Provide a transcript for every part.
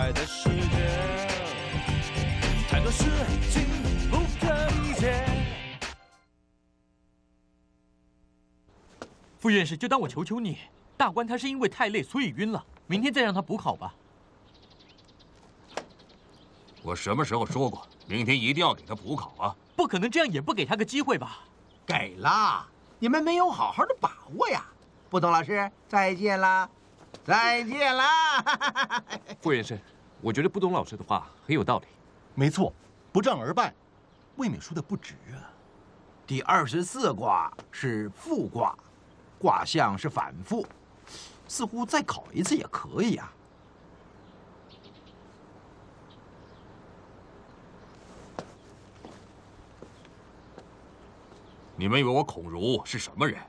在的世界，太多事情不可理解。 副院士，就当我求求你，大官他是因为太累所以晕了，明天再让他补考吧。 我什么时候说过明天一定要给他补考啊？ 不可能这样也不给他个机会吧？ 给了，你们没有好好的把握呀！不懂老师，再见啦，再见啦！ 副院士，我觉得不懂老师的话很有道理。 没错，不战而败，未免输的不值啊。 第24卦是复卦，卦象是反复，似乎再考一次也可以啊。 你们以为我孔儒是什么人？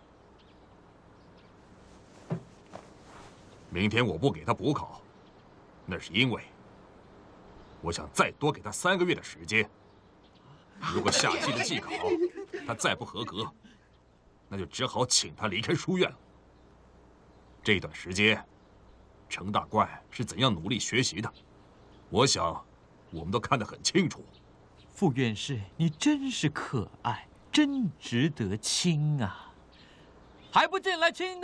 明天我不给他补考，那是因为我想再多给他3个月的时间。如果夏季的季考他再不合格，那就只好请他离开书院了。这段时间，程大官是怎样努力学习的，我想我们都看得很清楚。 副院士，你真是可爱。真值得亲啊！还不进来亲的！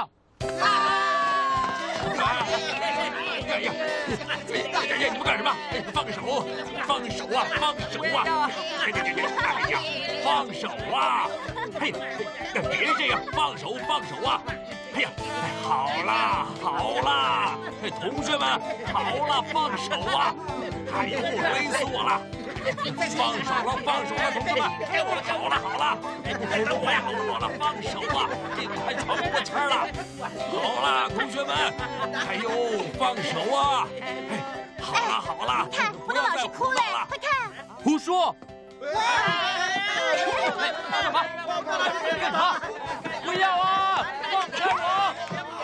你们干什么？放手！放手啊！放手啊！哎呀，放手啊！哎呀，别这样！放手！放手啊！哎呀，好啦好啦，同学们，好了，放手啊！哎呦，累死我了！放手了，放手了，同学们！好了好了，累死我了，放手啊！快喘不过气儿了！好了，同学们，哎呦，放手啊！好了好了， 看，不要再哭了，快看！ 胡说！干嘛？干嘛？不要啊！放开我！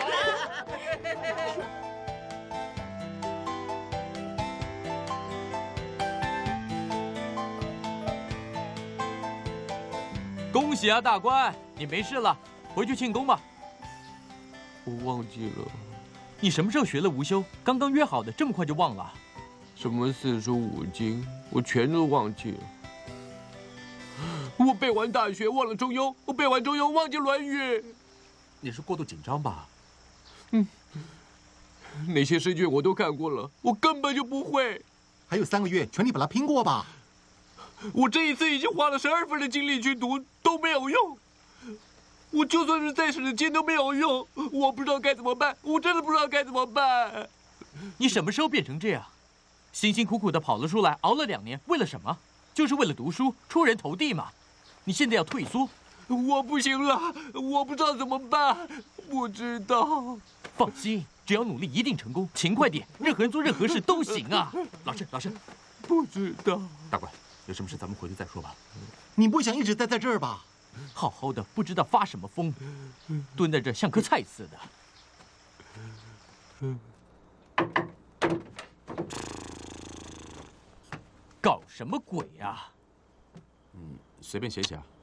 恭喜啊，大官，你没事了，回去庆功吧。 我忘记了。 你什么时候学了无休？刚刚约好的，这么快就忘了？ 什么4书5经，我全都忘记了。我背完大学忘了中庸，我背完中庸忘记论语。 你是过度紧张吧？ 那些试卷我都看过了，我根本就不会。 还有3个月，全力把它拼过吧。 我这一次已经花了12分的精力去读，都没有用。我就算是再使劲都没有用，我不知道该怎么办，我真的不知道该怎么办。 你什么时候变成这样？辛辛苦苦的跑了出来，熬了2年，为了什么？就是为了读书，出人头地嘛。你现在要退缩？ 我不行了，我不知道怎么办，不知道。 放心，只要努力，一定成功。勤快点，任何人做任何事都行啊。老师， 不知道。 大官，有什么事咱们回去再说吧。 你不想一直待在这儿吧？ 好好的，不知道发什么疯，蹲在这像颗菜似的。搞什么鬼啊？ 随便写写啊。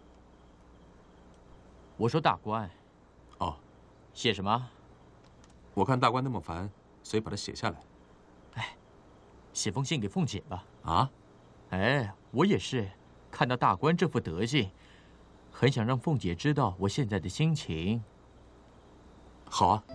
我说大官。 哦， 写什么？ 我看大官那么烦，所以把它写下来。 哎，写封信给凤姐吧。 啊？ 哎，我也是，看到大官这副德行，很想让凤姐知道我现在的心情。 好啊。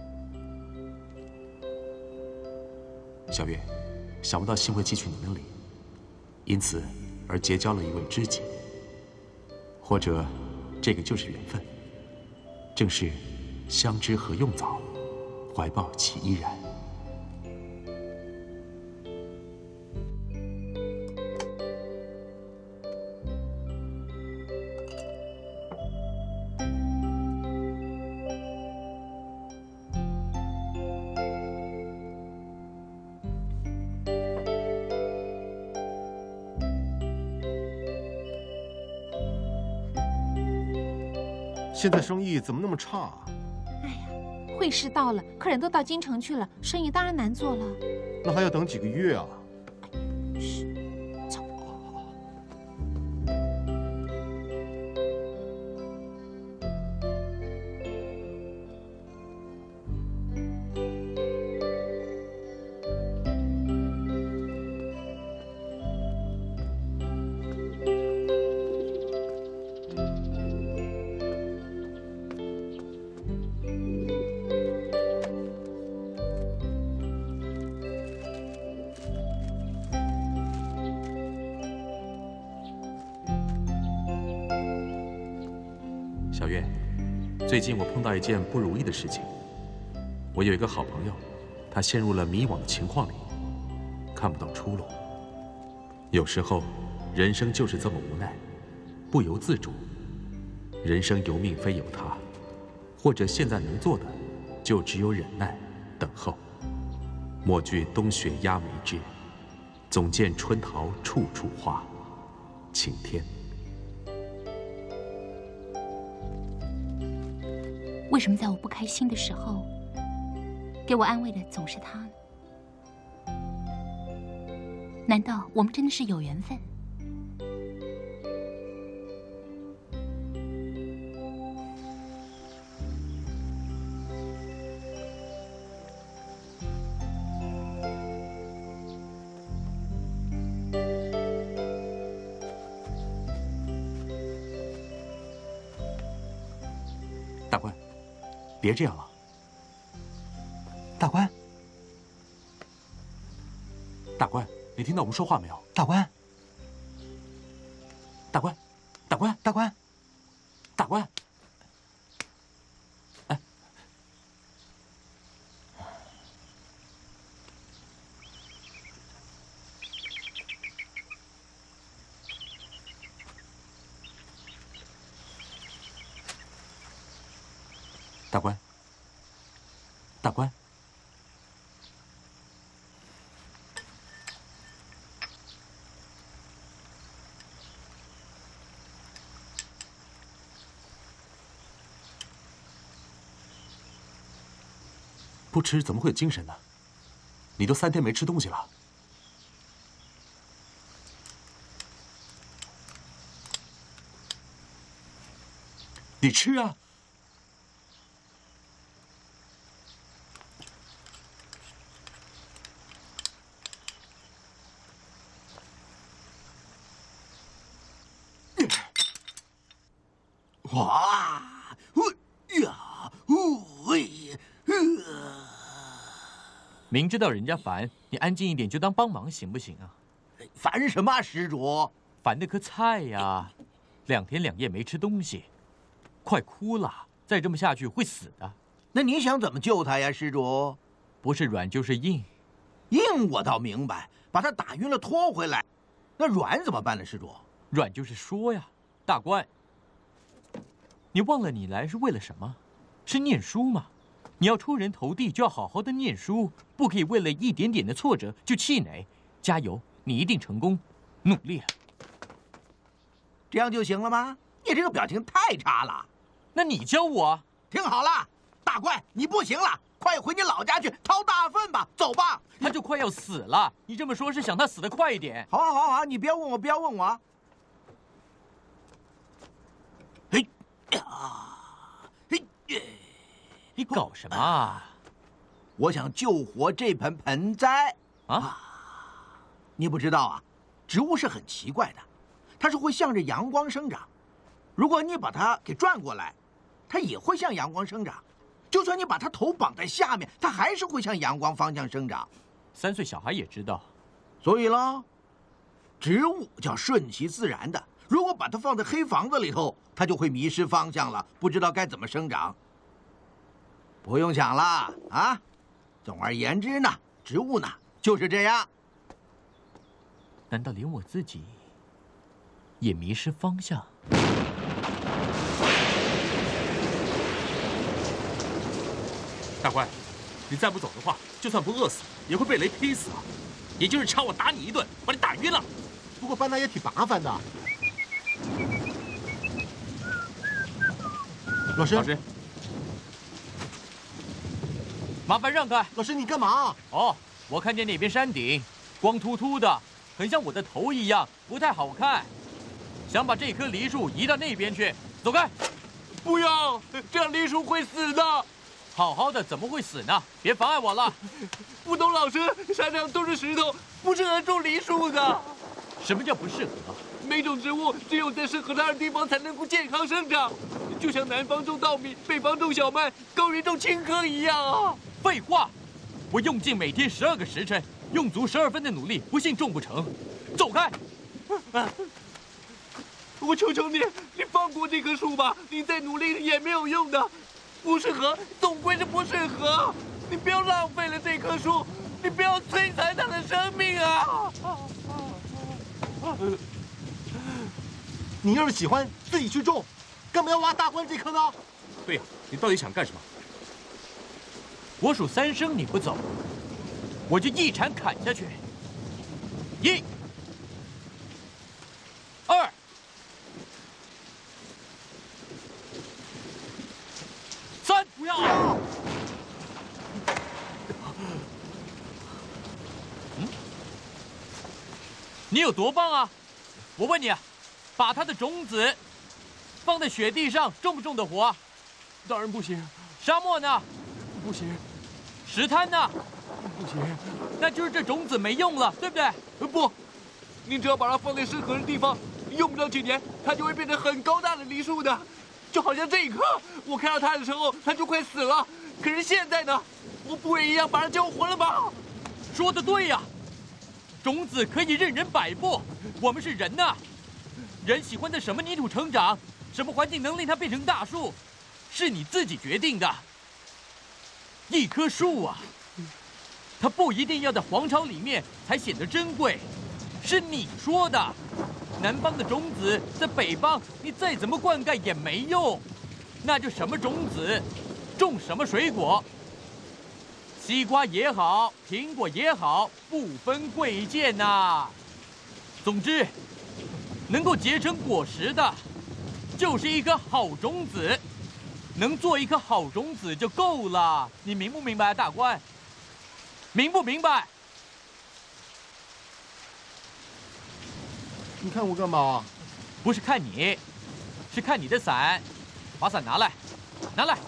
小月，想不到幸会汲取你的礼，因此而结交了一位知己。或者，这个就是缘分，正是相知何用早，怀抱其依然。 现在生意怎么那么差啊？ 哎呀，会试到了，客人都到京城去了，生意当然难做了。 那还要等几个月啊？ 最近我碰到一件不如意的事情。我有一个好朋友，他陷入了迷惘的情况里，看不到出路。有时候，人生就是这么无奈，不由自主。人生由命非由他，或者现在能做的，就只有忍耐、等候。莫惧冬雪压梅枝，总见春桃处处花。晴天。 为什么在我不开心的时候，给我安慰的总是他呢？难道我们真的是有缘分？ 大官，别这样了。 大官， 大官，你听到我们说话没有？ 大官， 大官，大官， 大官， 大官。哎，大官，大官。不吃怎么会有精神呢？你都3天没吃东西了。你吃啊！ 哇，呀，喂， 明知道人家烦，你安静一点就当帮忙行不行啊？ 烦什么啊，施主？ 烦的颗菜呀！2天2夜没吃东西，快哭了！再这么下去会死的。 那你想怎么救他呀，施主？ 不是软就是硬。 硬我倒明白，把他打晕了拖回来。那软怎么办呢，施主？ 软就是说呀，大官，你忘了你来是为了什么？是念书吗？你要出人头地，就要好好的念书，不可以为了一点点的挫折就气馁。加油，你一定成功，努力了。 这样就行了吗？你这个表情太差了。 那你教我啊。 听好了，大怪，你不行了，快回你老家去掏大粪吧，走吧。 他就快要死了，你这么说是想他死得快一点。 好，好，好，你不要问我，不要问我。嘿呀，嘿耶。 你搞什么啊？ 我想救活这盆盆栽啊！ 你不知道啊，植物是很奇怪的，它是会向着阳光生长。如果你把它给转过来，它也会向阳光生长。就算你把它头绑在下面，它还是会向阳光方向生长。 3岁小孩也知道。 所以咯，植物叫顺其自然的。如果把它放在黑房子里头，它就会迷失方向了，不知道该怎么生长。不用想了啊！总而言之呢，植物呢就是这样。 难道连我自己也迷失方向？ 大官，你再不走的话，就算不饿死，也会被雷劈死啊！也就是差我打你一顿，把你打晕了。 不过搬那也挺麻烦的。老师， 老师，麻烦让开。 老师，你干嘛？ 哦，我看见那边山顶光秃秃的，很像我的头一样，不太好看，想把这棵梨树移到那边去。走开！ 不要，这样梨树会死的。 好好的怎么会死呢？别妨碍我了。 不懂老师，山上都是石头，不适合种梨树的。 什么叫不适合？ 每种植物只有在适合它的地方才能够健康生长，就像南方种稻米，北方种小麦，高原种青稞一样啊！ 废话，我用尽每天12个时辰，用足12分的努力，不信种不成。走开！ 我求求你，你放过这棵树吧！你再努力也没有用的，不适合，总归是不适合。你不要浪费了这棵树，你不要摧残它的生命啊！ 你要是喜欢，自己去种，干嘛要挖大关这棵呢？ 对呀，你到底想干什么？ 我数3声，你不走，我就一铲砍下去。1、2、3，不要！你有多棒啊？我问你啊，把它的种子放在雪地上，种不种得活啊？ 当然不行， 沙漠呢？ 不行， 石滩呢？ 不行。 那就是这种子没用了，对不对？ 不，你只要把它放在适合的地方，用不了几年，它就会变成很高大的梨树的。就好像这一棵，我看到它的时候，它就快死了。可是现在呢，我不也一样把它救活了吗？ 说得对呀，种子可以任人摆布。我们是人呐，人喜欢在什么泥土成长，什么环境能令它变成大树，是你自己决定的。一棵树啊，它不一定要在皇朝里面才显得珍贵，是你说的。南方的种子在北方，你再怎么灌溉也没用，那就什么种子，种什么水果。西瓜也好，苹果也好，不分贵贱呐。总之，能够结成果实的，就是一颗好种子。能做一颗好种子就够了，你明不明白啊，大官？明不明白？ 你看我干嘛？ 不是看你，是看你的伞。把伞拿来，拿来。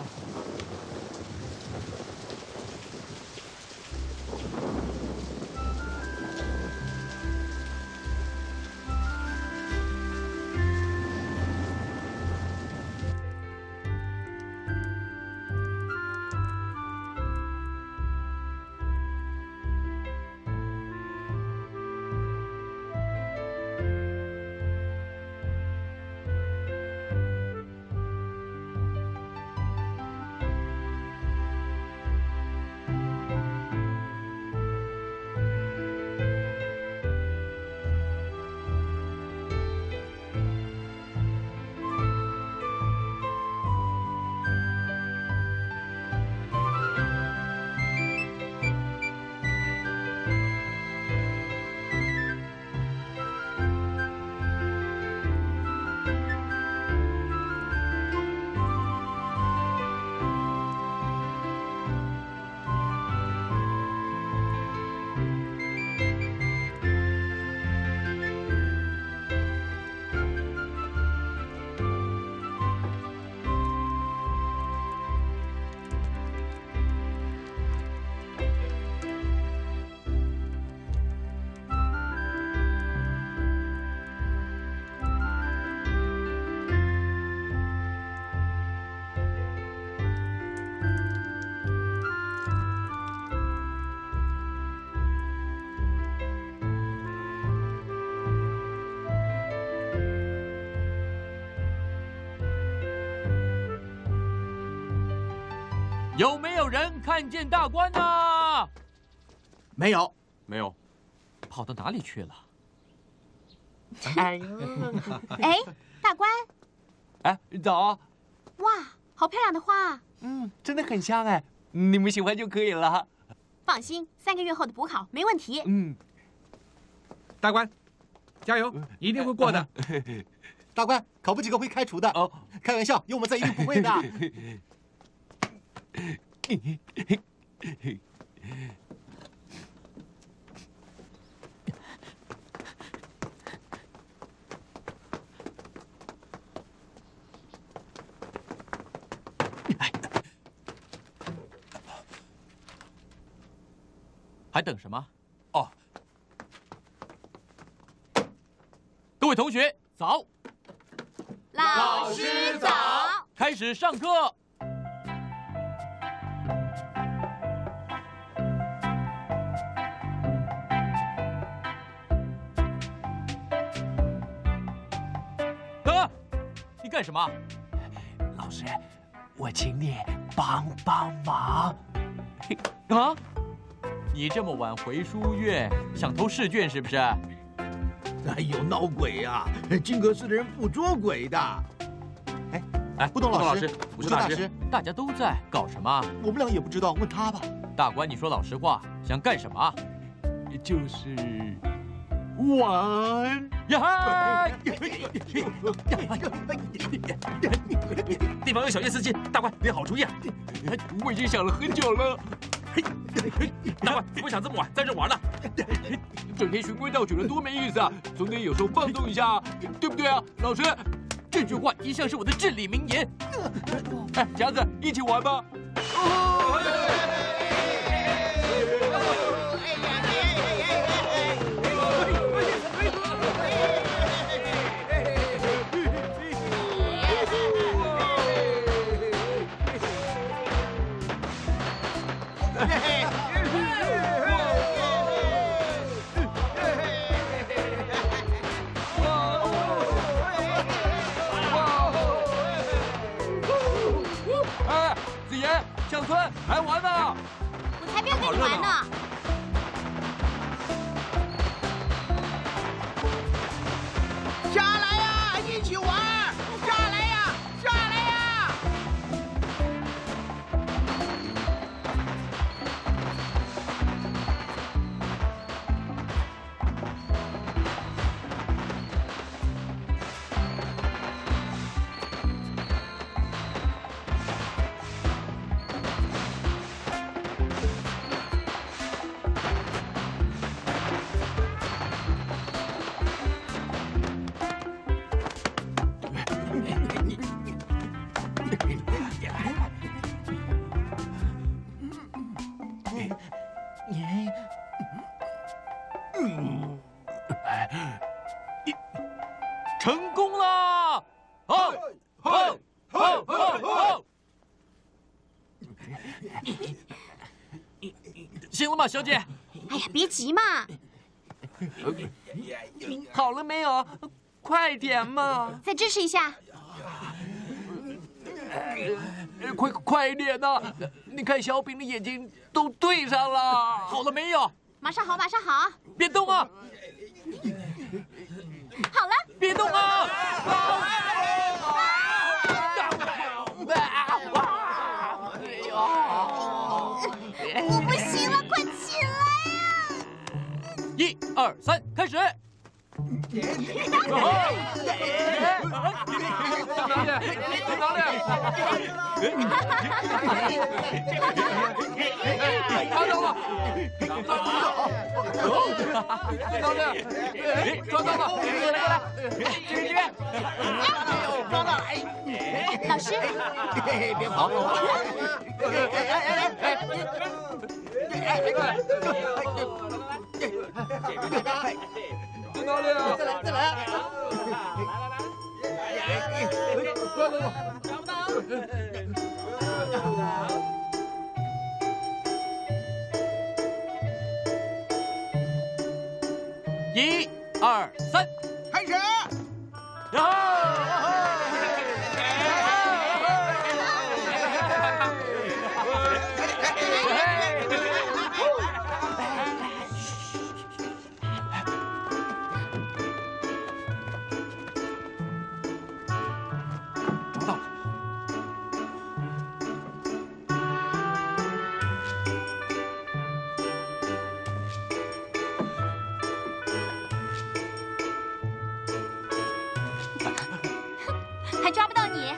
有没有人看见大官呢？ 没有， 没有。 跑到哪里去了？ 哎， 大官， 哎，早。 哇，好漂亮的花！ 真的很香哎，你们喜欢就可以了。 放心，3个月后的补考没问题。 大官，加油，一定会过的。 大官，考不及格会开除的。哦，开玩笑，有我们在一定不会的。 还等什么？哦，各位同学早！ 老师早！ 开始上课。 干什么？ 老师，我请你帮忙。 啊？你这么晚回书院，想偷试卷是不是？ 哎呦，闹鬼呀！金阁寺的人不捉鬼的。 哎， 不懂老师， 武修大师， 大家都在搞什么？ 我们俩也不知道，问他吧。 大官，你说老实话，想干什么？ 就是玩呀！ 地方有小叶司机，大官没好主意啊！ 我已经想了很久了。 大官，怎么想这么晚在这玩呢？ 整天循规蹈矩的多没意思啊！总得有时候放松一下，对不对啊，老师？ 这句话一向是我的至理名言。 哎，夹子，一起玩吧！小村还玩呢？ 我才不要跟你玩呢！ 下来呀，一起玩！下来呀，下来呀！ 成功了！吼吼吼吼吼！行了吗，小姐？ 哎呀，别急嘛！ 好了没有？快点嘛！ 再支持一下。 快一点呐！你看小饼的眼睛都对上了。 好了没有？ 马上好，马上好。 别动啊！ 好了， 别动啊！ 我不行了，快起来呀 ！1、2、3，开始！ 抓到了！过来！这边！ 抓到了！ 老师， 别跑！ 哪里啊？ 再来！ 找不到。 1、2、3， 开始！ 还抓不到你。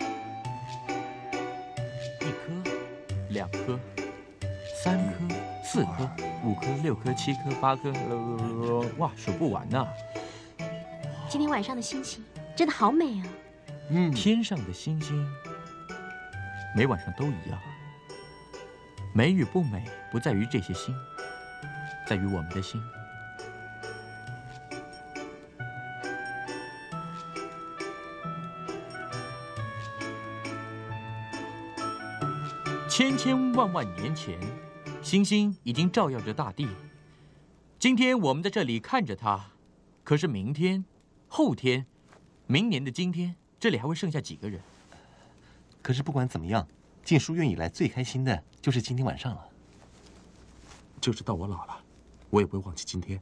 1颗、2颗、3颗、4 4颗、5颗、6颗、7颗、8颗，哇，数不完呐！ 今天晚上的星星真的好美啊！ 天上的星星，每晚上都一样。美与不美，不在于这些星，在于我们的心。千千万万年前，星星已经照耀着大地。今天我们在这里看着它，可是明天、后天、明年的今天，这里还会剩下几个人？ 可是不管怎么样，进书院以来最开心的就是今天晚上了。 就是到我老了，我也不会忘记今天。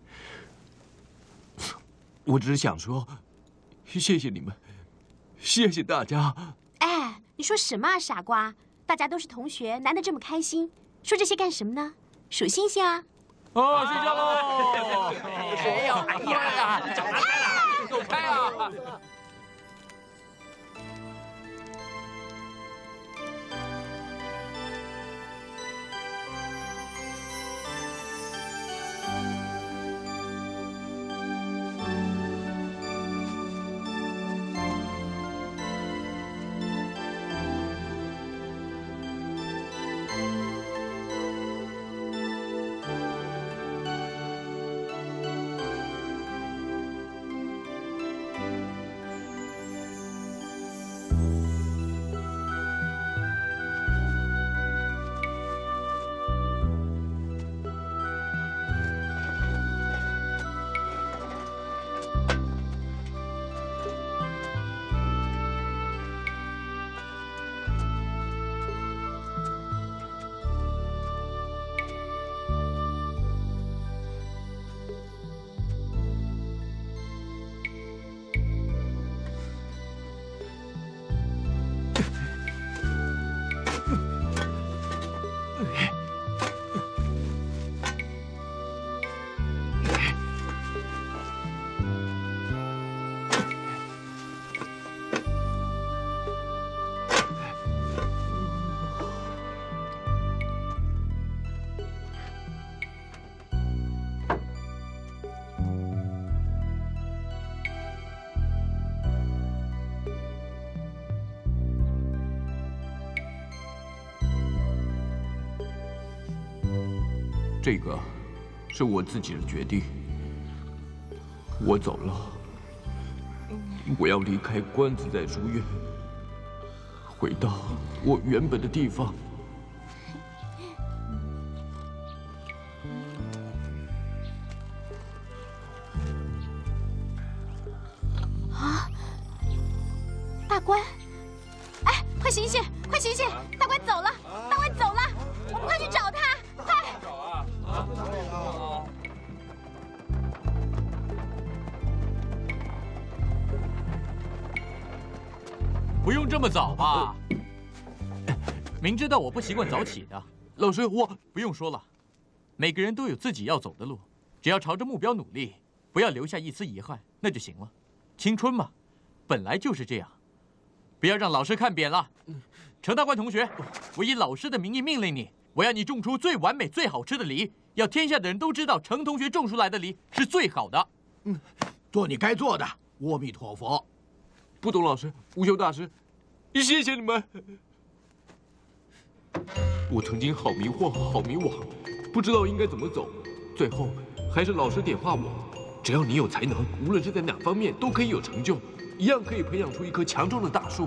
我只是想说，谢谢你们，谢谢大家。 哎，你说什么啊，傻瓜！大家都是同学，难得这么开心，说这些干什么呢？数星星啊！ 哦，睡觉喽！ 谁呀？哎呀，找拿开了，走开啊！这个是我自己的决定，我走了，我要离开关子在书院，回到我原本的地方。 啊，大官！哎，快醒醒，快醒醒！大官走了，大官走了，我们快去找他！快！ 不用这么早吧？明知道我不习惯早起的。 老师，我不用说了，每个人都有自己要走的路，只要朝着目标努力，不要留下一丝遗憾，那就行了。青春嘛，本来就是这样，不要让老师看扁了。程大官同学，我以老师的名义命令你，我要你种出最完美、最好吃的梨，要天下的人都知道程同学种出来的梨是最好的。 做你该做的，阿弥陀佛。 不懂老师，无修大师，谢谢你们。我曾经好迷惑，好迷惘，不知道应该怎么走，最后还是老师点化我，只要你有才能，无论是在哪方面都可以有成就，一样可以培养出一棵强壮的大树。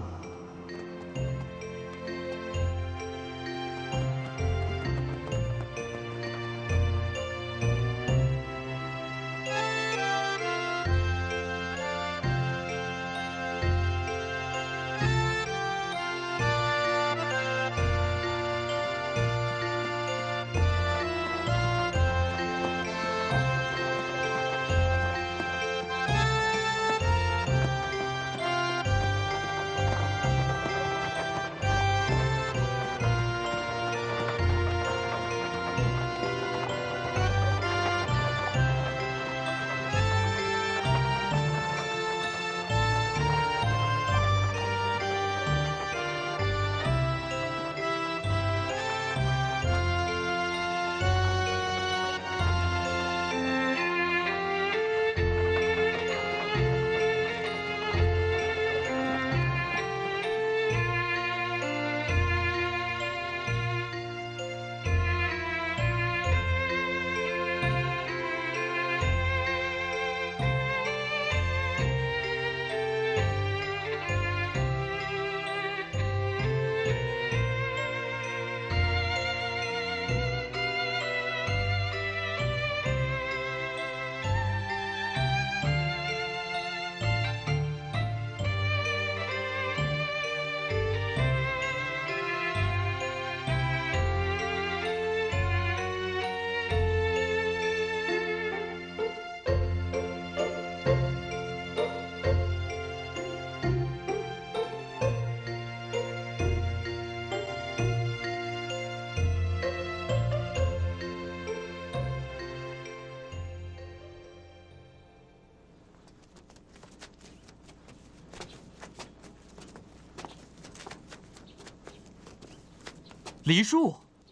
梨树。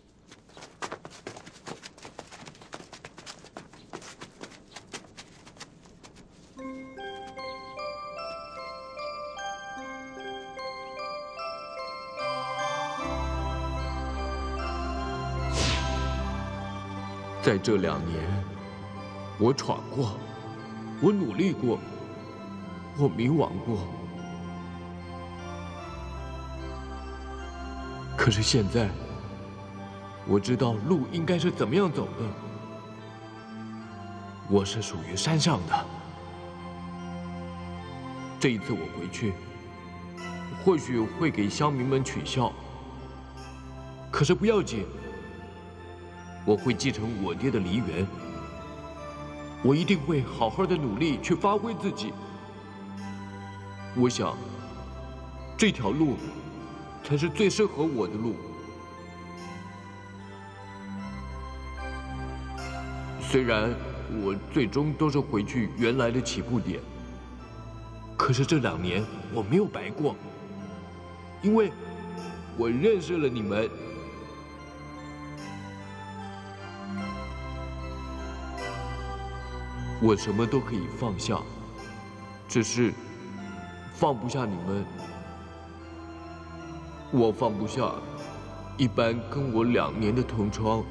在这2年，我闯过，我努力过，我迷惘过。可是现在，我知道路应该是怎么样走的。我是属于山上的。这一次我回去，或许会给乡民们取笑，可是不要紧。我会继承我爹的梨园，我一定会好好的努力去发挥自己。我想，这条路才是最适合我的路。虽然我最终都是回去原来的起步点，可是这2年我没有白过，因为我认识了你们。我什么都可以放下，只是放不下你们。我放不下一般跟我2年的同窗。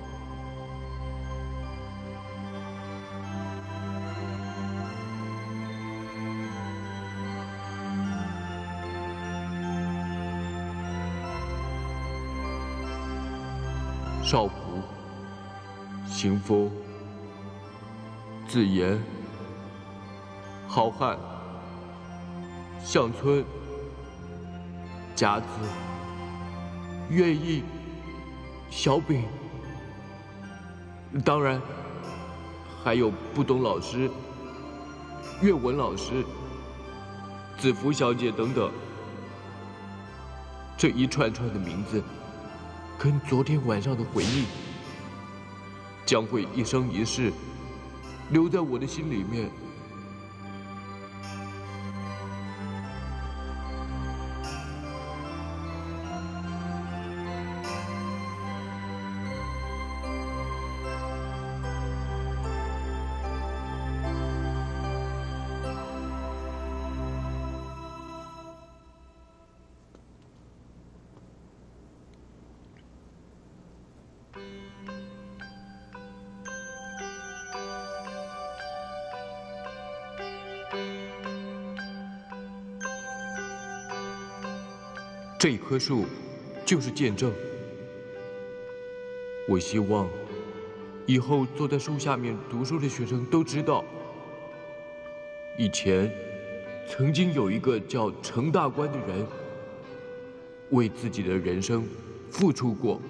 少仆、行风、自言、好汉、向村、甲子、乐毅、小炳，当然还有不懂老师、岳文老师、子福小姐等等。这一串串的名字，跟昨天晚上的回忆，将会一生一世留在我的心里面。这棵树就是见证。我希望以后坐在树下面读书的学生都知道，以前曾经有一个叫程大官的人，为自己的人生付出过。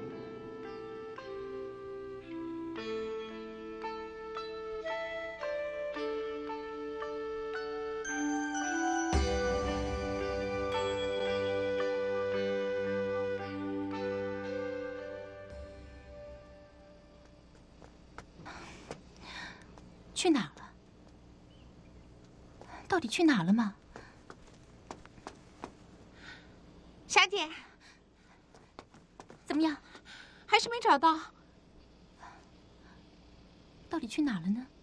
去哪儿了？到底去哪儿了嘛？ 小姐， 怎么样？ 还是没找到？ 到底去哪儿了呢？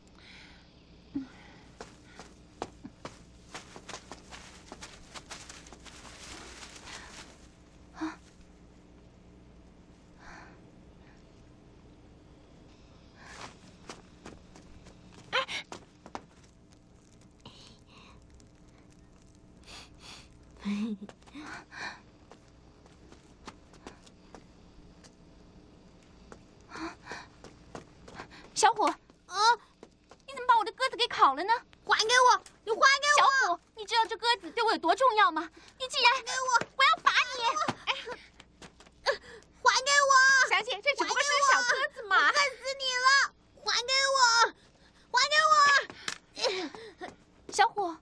小虎，你怎么把我的鸽子给烤了呢？ 还给我！你还给我！ 小虎，你知道这鸽子对我有多重要吗？你既然给我， 我要罚你！ 还给我！ 小姐，这只不过是个小鸽子嘛！ 我恨死你了！还给我！还给我！ 小虎，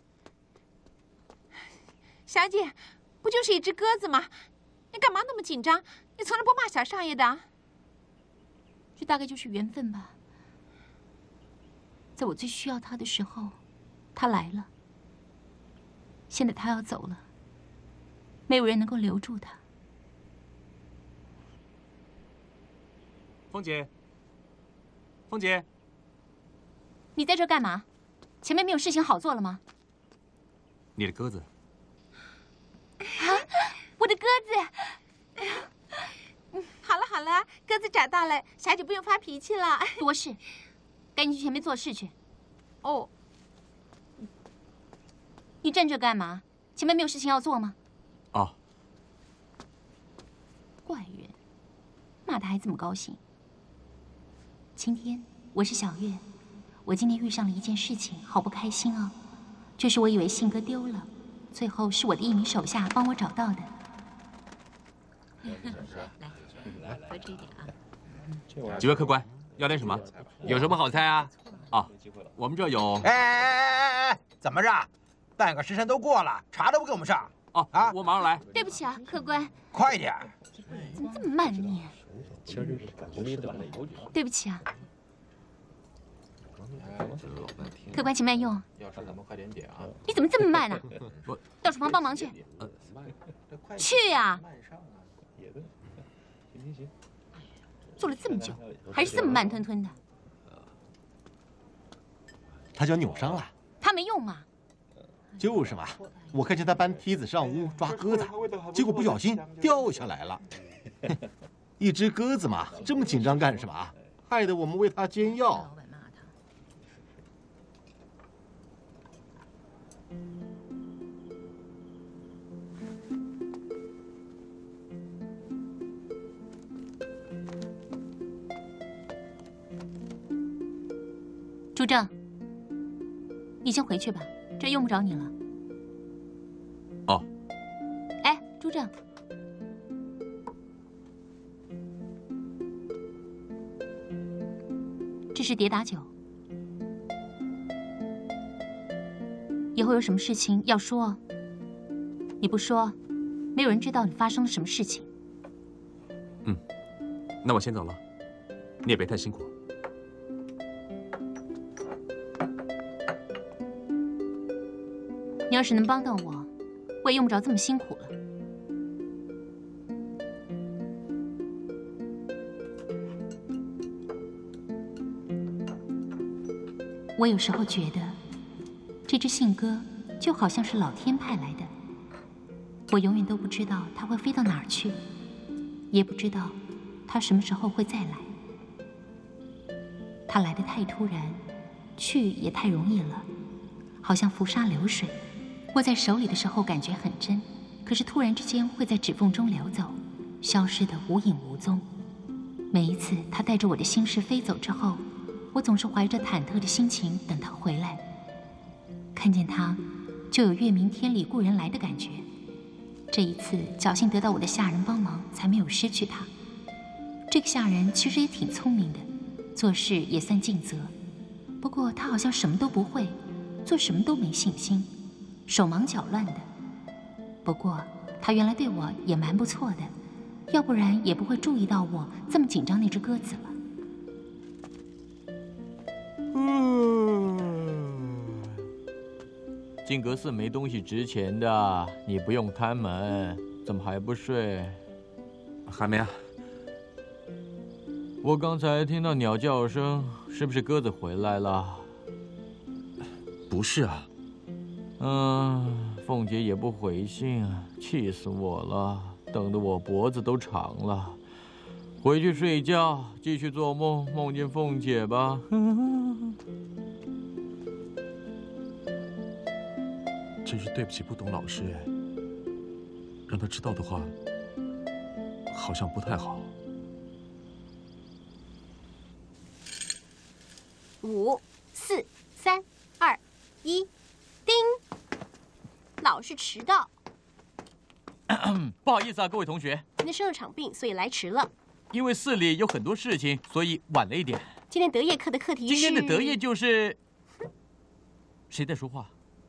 小姐，不就是一只鸽子吗？你干嘛那么紧张？你从来不骂小少爷的。 这大概就是缘分吧。在我最需要他的时候，他来了。现在他要走了，没有人能够留住他。 凤姐，凤姐， 你在这干嘛？前面没有事情好做了吗？ 你的鸽子。 啊，我的鸽子！好了好了，鸽子找到了，小姐不用发脾气了。 多事，赶紧去前面做事去。 哦， 你站这干嘛？前面没有事情要做吗？ 哦， 怪人，骂他还这么高兴。今天我是小月，我今天遇上了一件事情，好不开心哦。就是我以为信鸽丢了，最后是我的一名手下帮我找到的。 来，多吃一点啊。 几位客官，要点什么？有什么好菜啊？啊，我们这有。 哎，怎么着？半个时辰都过了，茶都不给我们上。 哦啊，我马上来。 对不起啊，客官。 快点！ 怎么这么慢念？对不起啊。客官，请慢用。 要是咱们快点点啊！ 你怎么这么慢呢？到厨房帮忙去。去呀！做了这么久，还是这么慢吞吞的。 他脚扭伤了。 他没用嘛。 就是嘛，我看见他搬梯子上屋抓鸽子，结果不小心掉下来了。一只鸽子嘛，这么紧张干什么？害得我们为他煎药。 朱正，你先回去吧，这用不着你了。 哦。 哎，朱正，这是叠打酒，以后有什么事情要说，你不说，没有人知道你发生了什么事情。 嗯，那我先走了，你也别太辛苦。 你要是能帮到我，我也用不着这么辛苦了。我有时候觉得，这只信鸽就好像是老天派来的，我永远都不知道它会飞到哪儿去，也不知道它什么时候会再来。它来得太突然，去也太容易了，好像浮沙流水。握在手里的时候感觉很真，可是突然之间会在指缝中流走，消失得无影无踪。每一次他带着我的心事飞走之后，我总是怀着忐忑的心情等他回来。看见他，就有月明天里故人来的感觉。这一次侥幸得到我的下人帮忙，才没有失去他。这个下人其实也挺聪明的，做事也算尽责。不过他好像什么都不会，做什么都没信心，手忙脚乱的。不过他原来对我也蛮不错的，要不然也不会注意到我这么紧张那只鸽子了。 金阁寺没东西值钱的，你不用看门，怎么还不睡？ 还没啊。 我刚才听到鸟叫声，是不是鸽子回来了？ 不是啊。 凤姐也不回信，气死我了，等得我脖子都长了。回去睡觉，继续做梦，梦见凤姐吧。 真是对不起不懂老师哎，让他知道的话，好像不太好。 5、4、3、2、1，叮！老是迟到。 不好意思啊，各位同学， 今天生了场病，所以来迟了。 因为寺里有很多事情，所以晚了一点。 今天德业课的课题是…… 今天的德业就是……谁在说话？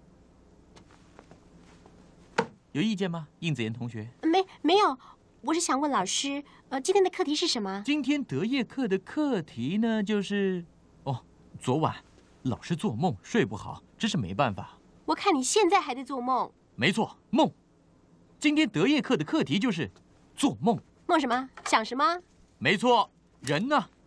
有意见吗，应子妍同学？ 没有，我是想问老师，今天的课题是什么？ 今天德业课的课题呢，就是昨晚老是做梦睡不好，真是没办法。 我看你现在还在做梦。 没错，梦。今天德业课的课题就是做梦。 梦什么？想什么？ 没错，人呢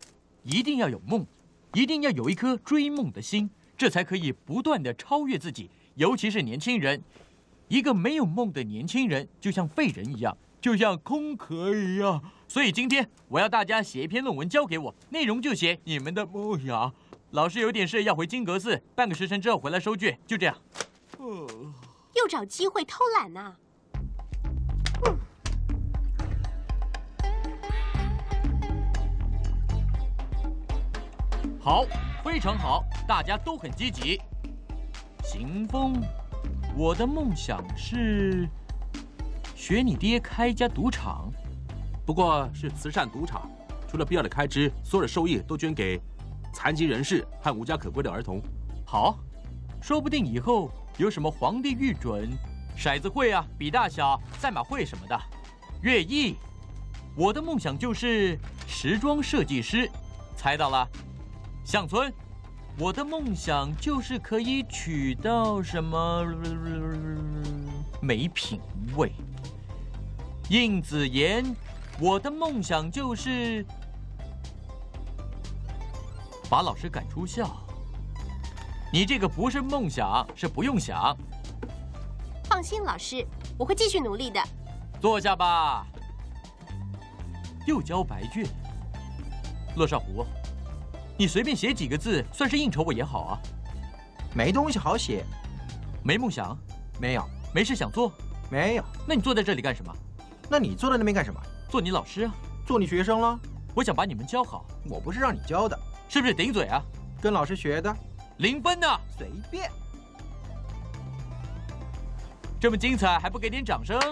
一定要有梦，一定要有一颗追梦的心，这才可以不断地超越自己。尤其是年轻人，一个没有梦的年轻人，就像废人一样，就像空壳一样。所以今天我要大家写一篇论文交给我，内容就写你们的梦想。老师有点事要回金阁寺，半个时辰之后回来收卷，就这样。 又找机会偷懒呢、 好，非常好，大家都很积极。行风，我的梦想是学你爹开一家赌场， 不过是慈善赌场，除了必要的开支，所有的收益都捐给残疾人士和无家可归的儿童。 好，说不定以后有什么皇帝御准、骰子会啊、比大小、赛马会什么的。乐毅，我的梦想就是时装设计师，猜到了。向村，我的梦想就是可以娶到什么没品味。应子言，我的梦想就是把老师赶出校。你这个不是梦想，是不用想。 放心，老师，我会继续努力的。 坐下吧。又交白卷。乐少虎，你随便写几个字，算是应酬我也好啊。 没东西好写。 没梦想？ 没有。 没事想做？ 没有。 那你坐在这里干什么？ 那你坐在那边干什么？ 做你老师啊。 做你学生了。 我想把你们教好。 我不是让你教的。 是不是顶嘴啊？ 跟老师学的。 0分呢？ 随便。 这么精彩，还不给点掌声？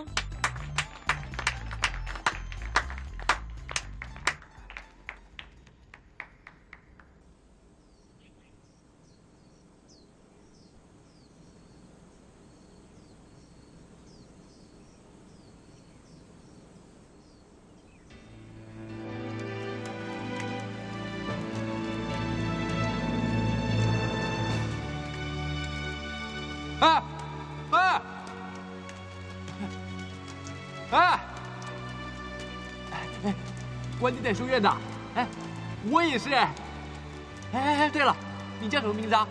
关帝在书院的，哎，我也是哎，对了，你叫什么名字啊？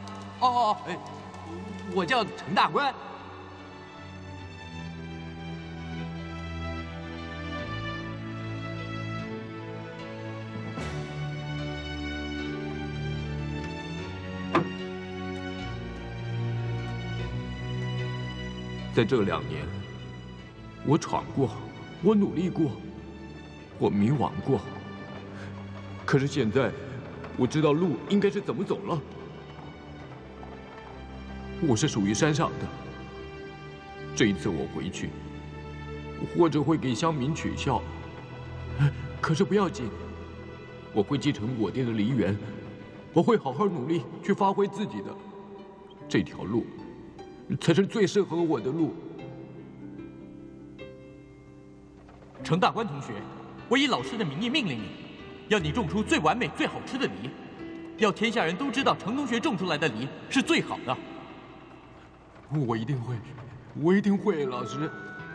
我叫陈大官。 在这2年，我闯过，我努力过。我迷惘过，可是现在我知道路应该是怎么走了。我是属于山上的，这一次我回去，或者会给乡民取笑，可是不要紧，我会继承我爹的梨园，我会好好努力去发挥自己的这条路，才是最适合我的路。 程大官同学。我以老师的名义命令你，要你种出最完美、最好吃的梨，要天下人都知道程同学种出来的梨是最好的。 我一定会，我一定会，老师。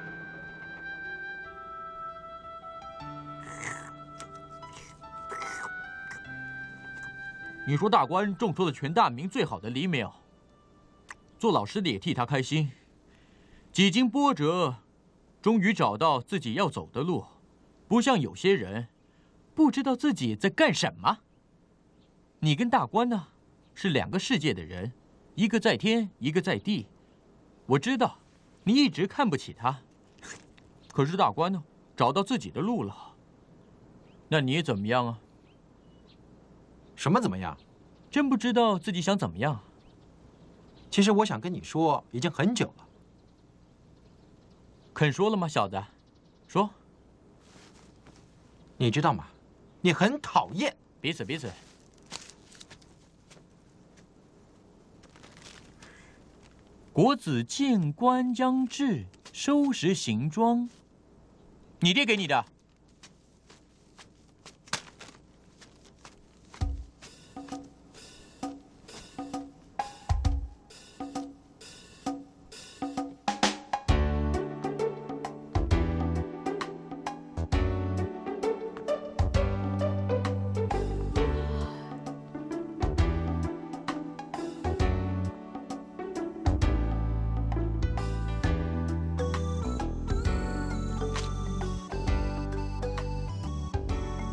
你说大官种出了全大明最好的梨没有？做老师的也替他开心，几经波折，终于找到自己要走的路。不像有些人，不知道自己在干什么。你跟大官呢，是2个世界的人，一个在天，一个在地。我知道，你一直看不起他，可是大官呢，找到自己的路了。那你怎么样啊？ 什么怎么样？ 真不知道自己想怎么样。 其实我想跟你说，已经很久了。 肯说了吗，小子？说。 你知道吗？你很讨厌。 彼此。国子监官将至，收拾行装。你爹给你的。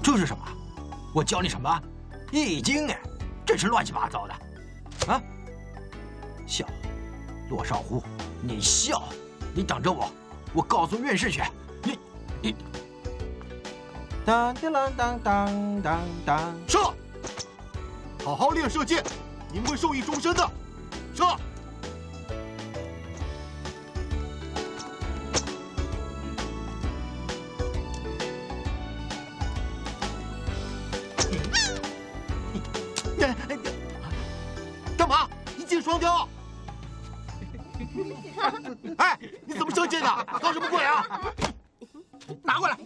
这是什么？我教你什么？易经哎，真是乱七八糟的。啊！笑，骆少虎，你笑，你等着我，我告诉院士去。你。当当当当当当， 射！好好练射箭，你们会受益终身的。射！干嘛？一箭双雕！哎，你怎么射箭的？搞什么鬼啊？ 拿过来！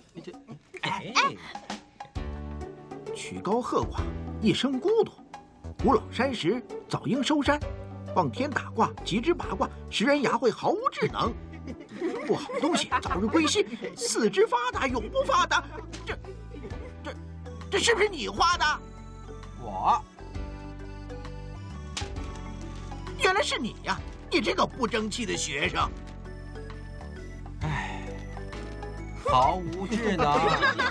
曲高和寡，一生孤独。古老山石早应收山，望天打卦，极之八卦，识人牙慧毫无智能。不好东西早日归西，四肢发达永不发达。这是不是你画的？ 我。 原来是你呀！你这个不争气的学生。 唉，毫无智能。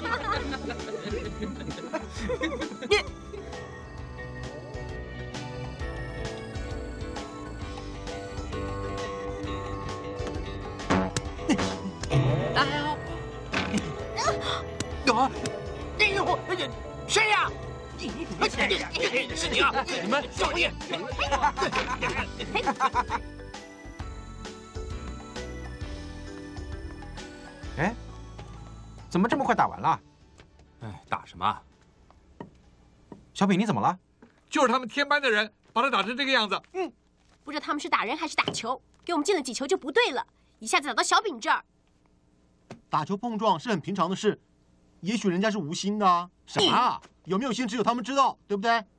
你。哎呦！谁呀？ 是你啊！你们少爷！ 哎，怎么这么快打完了？ 哎，打什么？ 小品，你怎么了？ 就是他们天班的人把他打成这个样子。 不知道他们是打人还是打球，给我们进了几球就不对了，一下子打到小饼这儿。 打球碰撞是很平常的事，也许人家是无心的啊。什么啊？有没有心只有他们知道，对不对？